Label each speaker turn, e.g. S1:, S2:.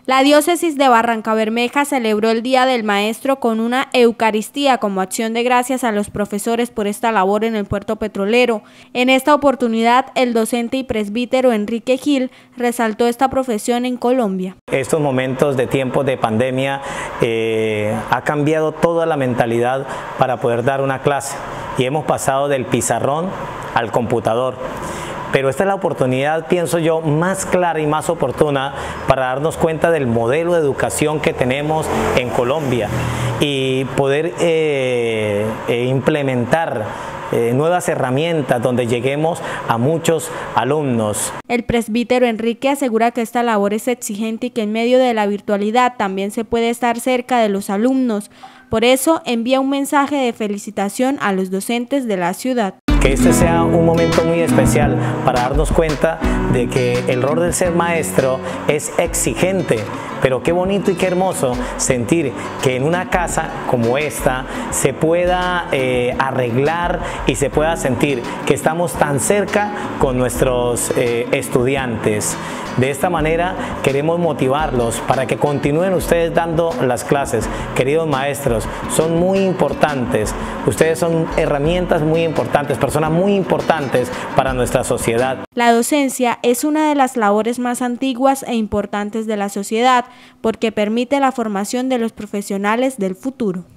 S1: La diócesis de Barrancabermeja celebró el Día del Maestro con una Eucaristía como acción de gracias a los profesores por esta labor en el puerto petrolero. En esta oportunidad, el docente y presbítero Enrique Gil resaltó esta profesión en Colombia.
S2: Estos momentos de tiempos de pandemia ha cambiado toda la mentalidad para poder dar una clase y hemos pasado del pizarrón al computador. Pero esta es la oportunidad, pienso yo, más clara y más oportuna para darnos cuenta del modelo de educación que tenemos en Colombia y poder implementar nuevas herramientas donde lleguemos a muchos alumnos.
S1: El presbítero Enrique asegura que esta labor es exigente y que en medio de la virtualidad también se puede estar cerca de los alumnos. Por eso envía un mensaje de felicitación a los docentes de la ciudad.
S2: Que este sea un momento muy especial para darnos cuenta de que el rol del ser maestro es exigente, pero qué bonito y qué hermoso sentir que en una casa como esta se pueda arreglar y se pueda sentir que estamos tan cerca con nuestros estudiantes. De esta manera queremos motivarlos para que continúen ustedes dando las clases. Queridos maestros, son muy importantes. Ustedes son herramientas muy importantes, personas muy importantes para nuestra sociedad.
S1: La docencia es una de las labores más antiguas e importantes de la sociedad porque permite la formación de los profesionales del futuro.